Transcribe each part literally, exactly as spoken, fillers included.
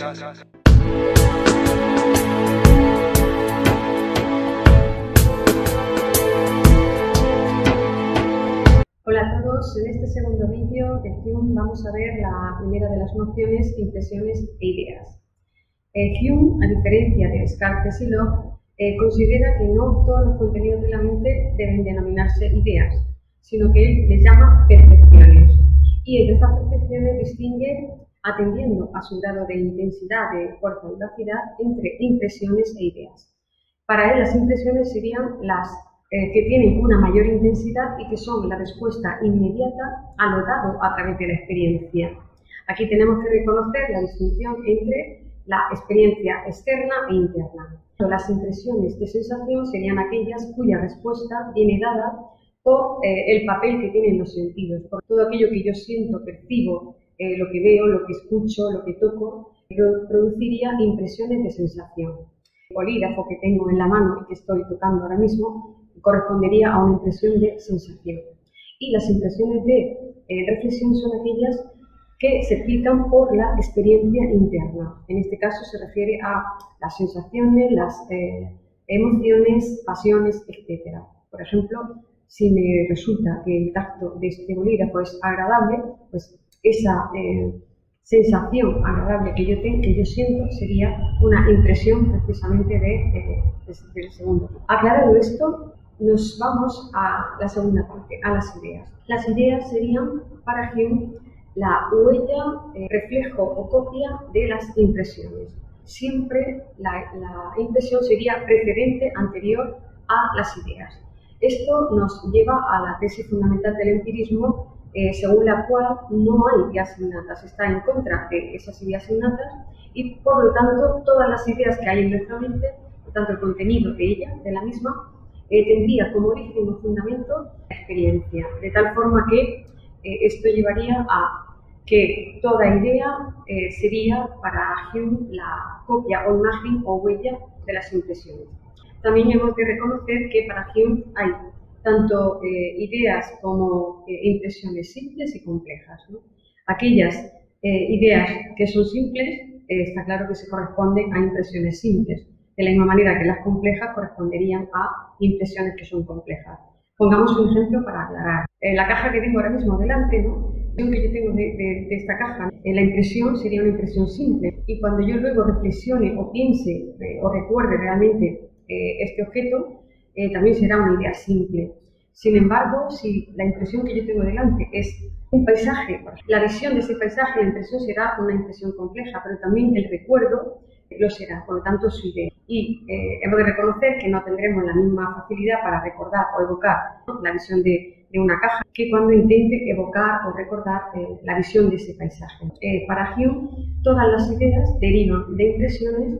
Hola a todos, en este segundo vídeo de Hume vamos a ver la primera de las nociones, impresiones e ideas. Eh, Hume, a diferencia de Descartes y Locke, eh, considera que no todos los contenidos de la mente deben denominarse ideas, sino que él les llama percepciones. Y entre estas percepciones distingue, atendiendo a su grado de intensidad, de fuerza y velocidad, entre impresiones e ideas. Para él las impresiones serían las eh, que tienen una mayor intensidad y que son la respuesta inmediata a lo dado a través de la experiencia. Aquí tenemos que reconocer la distinción entre la experiencia externa e interna. Las impresiones de sensación serían aquellas cuya respuesta viene dada por eh, el papel que tienen los sentidos, por todo aquello que yo siento, percibo, eh, lo que veo, lo que escucho, lo que toco, produciría impresiones de sensación. El bolígrafo que tengo en la mano y que estoy tocando ahora mismo correspondería a una impresión de sensación. Y las impresiones de eh, reflexión son aquellas que se explican por la experiencia interna. En este caso se refiere a las sensaciones, las eh, emociones, pasiones, etcétera. Por ejemplo, si me resulta que el tacto de este bolígrafo es agradable, pues esa eh, sensación agradable que yo, tengo, que yo siento sería una impresión precisamente de, de, de, del segundo. Aclarado esto, nos vamos a la segunda parte, a las ideas. Las ideas serían, para Hume, la huella, eh, reflejo o copia de las impresiones. Siempre la, la impresión sería precedente, anterior a las ideas. Esto nos lleva a la tesis fundamental del empirismo, eh, según la cual no hay ideas innatas, está en contra de esas ideas innatas y, por lo tanto, todas las ideas que hay en nuestra mente, por tanto, el contenido de ella, de la misma, eh, tendría como origen o fundamento la experiencia, de tal forma que eh, esto llevaría a que toda idea eh, sería para Hume la copia o imagen o huella de las impresiones. También hemos de reconocer que para Hume hay tanto eh, ideas como eh, impresiones simples y complejas, ¿no? Aquellas eh, ideas que son simples, eh, está claro que se corresponden a impresiones simples, de la misma manera que las complejas corresponderían a impresiones que son complejas. Pongamos un ejemplo para aclarar. Eh, la caja que tengo ahora mismo delante, ¿no? La impresión que yo tengo de, de, de esta caja, eh, la impresión sería una impresión simple. Y cuando yo luego reflexione o piense eh, o recuerde realmente eh, este objeto, eh, también será una idea simple. Sin embargo, si la impresión que yo tengo delante es un paisaje, la visión de ese paisaje, la impresión será una impresión compleja, pero también el recuerdo lo será, por lo tanto su idea. Y eh, hemos de reconocer que no tendremos la misma facilidad para recordar o evocar, ¿no?, la visión de, de una caja que cuando intente evocar o recordar eh, la visión de ese paisaje. Eh, para Hume, todas las ideas derivan de impresiones,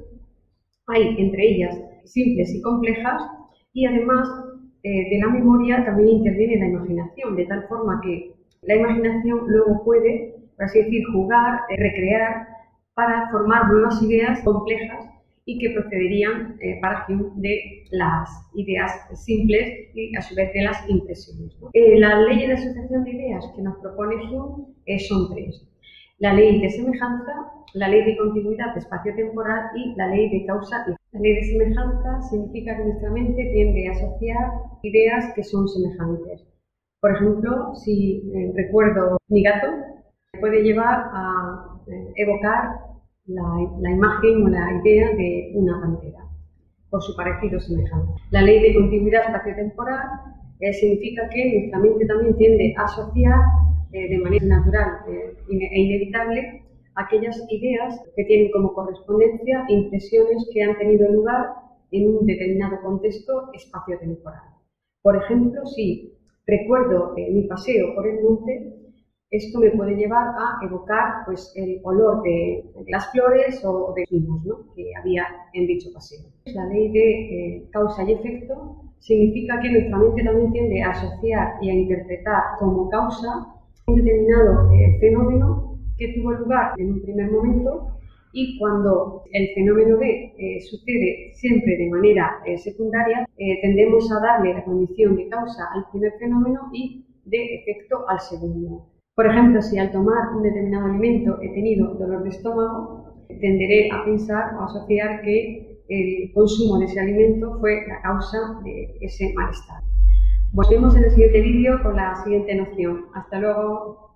hay entre ellas simples y complejas, y además eh, de la memoria también interviene la imaginación, de tal forma que la imaginación luego puede, por así decir, jugar, eh, recrear, para formar nuevas ideas complejas y que procederían eh, para Hume de las ideas simples y a su vez de las impresiones, ¿no? Eh, las leyes de asociación de ideas que nos propone Hume eh, son tres. La ley de semejanza, la ley de continuidad espacio-temporal y la ley de causa y efecto. La ley de semejanza significa que nuestra mente tiende a asociar ideas que son semejantes. Por ejemplo, si eh, recuerdo mi gato, puede llevar a eh, evocar La, la imagen o la idea de una pantera, por su parecido semejante. La ley de continuidad espaciotemporal eh, significa que nuestra mente también tiende a asociar eh, de manera natural eh, e inevitable aquellas ideas que tienen como correspondencia impresiones que han tenido lugar en un determinado contexto espaciotemporal. Por ejemplo, si recuerdo eh, mi paseo por el monte, esto me puede llevar a evocar pues, el olor de, de las flores o de pinos, ¿no?, que había en dicho paseo. La ley de eh, causa y efecto significa que nuestra mente también tiende a asociar y a interpretar como causa un determinado eh, fenómeno que tuvo lugar en un primer momento y cuando el fenómeno B eh, sucede siempre de manera eh, secundaria, eh, tendemos a darle la condición de causa al primer fenómeno y de efecto al segundo. Por ejemplo, si al tomar un determinado alimento he tenido dolor de estómago, tenderé a pensar o a asociar que el consumo de ese alimento fue la causa de ese malestar. Volvemos en el siguiente vídeo con la siguiente noción. Hasta luego.